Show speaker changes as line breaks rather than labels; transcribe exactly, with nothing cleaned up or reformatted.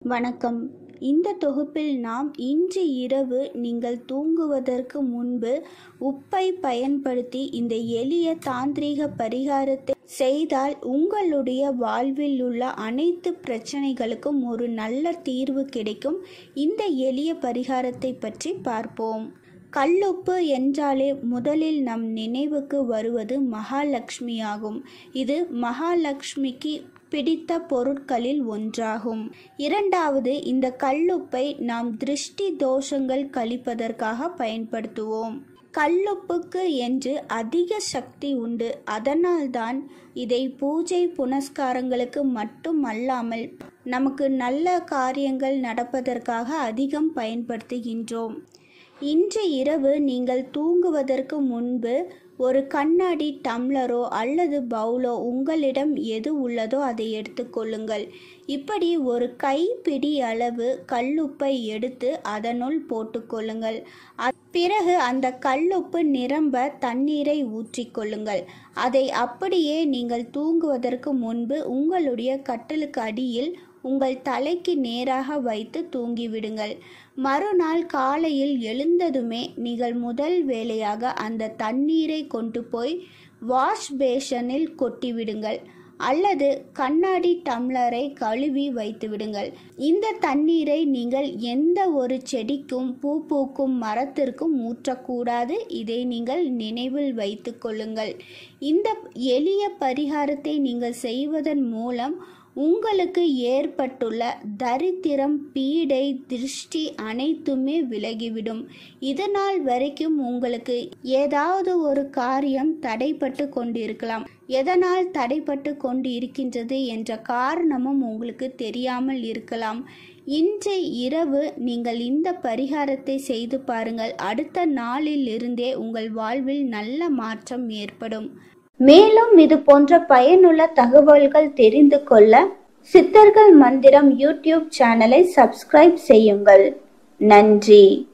வணக்கம். இந்த தொகுப்பில் நாம் இன்று இரவு நீங்கள் தூங்குவதற்கு முன்பு உப்பை பயன்படுத்தி இந்த எளிய தாந்திரீக பரிகாரத்தை செய்தால் உங்களுடைய வாழ்வில் உள்ள அனைத்து பிரச்சனைகளுக்கும் ஒரு நல்ல தீர்வு கிடைக்கும். இந்த எளிய பரிகாரத்தை பற்றி பார்ப்போம். கல்லுப்பு என்றாலே முதலில் நம் நினைவுக்கு வருவது மகாலட்சுமி ஆகும். இது மகாலட்சுமிக்கு பிடித்த பொருட்களில் ஒன்றாகும். இரண்டாவது, இந்த கல்லுப்பை நாம் திருஷ்டி தோஷங்கள் கழிப்பதற்காக பயன்படுத்துவோம். கல்லுப்புக்கு என்று அதிக சக்தி உண்டு. அதனால்தான் இதை பூஜை புனஸ்காரங்களுக்கு மட்டும் அல்லாமல் நமக்கு நல்ல காரியங்கள் நடப்பதற்காக அதிகம் பயன்படுத்துகின்றோம். இன்று இரவு நீங்கள் தூங்குவதற்கு முன்பு ஒரு கண்ணாடி டம்ளரோ அல்லது பவுலோ உங்களிடம் எது உள்ளதோ அதை எடுத்துக்கொள்ளுங்கள். இப்படி ஒரு கைப்பிடி அளவு கல்லுப்பை எடுத்து அதனுள் போட்டுக்கொள்ளுங்கள். பிறகு அந்த கல்லுப்பு நிரம்ப தண்ணீரை ஊற்றிக்கொள்ளுங்கள். அதை அப்படியே நீங்கள் தூங்குவதற்கு முன்பு உங்களுடைய கட்டிலுக்கு அடியில் உங்கள் தலைக்கு நேராக வைத்து தூங்கிவிடுங்கள். மறுநாள் காலையில் எழுந்ததுமே நீங்கள் முதல் வேளையாக அந்த தண்ணீரை கொண்டு போய் வாஷ் பேஷனில் கொட்டிவிடுங்கள் அல்லது கண்ணாடி டம்ளரை கழுவி வைத்து விடுங்கள். இந்த தண்ணீரை நீங்கள் எந்த ஒரு செடிக்கும் பூ பூக்கும் மரத்திற்கும் ஊற்றக்கூடாது. இதை நீங்கள் நினைவில் வைத்து கொள்ளுங்கள். இந்த எளிய பரிகாரத்தை நீங்கள் செய்வதன் மூலம் உங்களுக்கு ஏற்பட்டுள்ள தரித்திரம், பீடை, திருஷ்டி அனைத்துமே விலகிவிடும். இதனால் வரைக்கும் உங்களுக்கு ஏதாவது ஒரு காரியம் தடைப்பட்டு கொண்டிருக்கலாம். எதனால் தடைப்பட்டு கொண்டு இருக்கின்றது என்ற காரணமும் உங்களுக்கு தெரியாமல் இருக்கலாம். இன்று இரவு நீங்கள் இந்த பரிகாரத்தை செய்து பாருங்கள். அடுத்த நாளில் இருந்தே உங்கள் வாழ்வில் நல்ல மாற்றம் ஏற்படும். மேலும் இது போன்ற பயனுள்ள தகவல்கள் தெரிந்து கொள்ள சித்தர்கள் மந்திரம் யூடியூப் சேனலை சப்ஸ்கிரைப் செய்யுங்கள். நன்றி.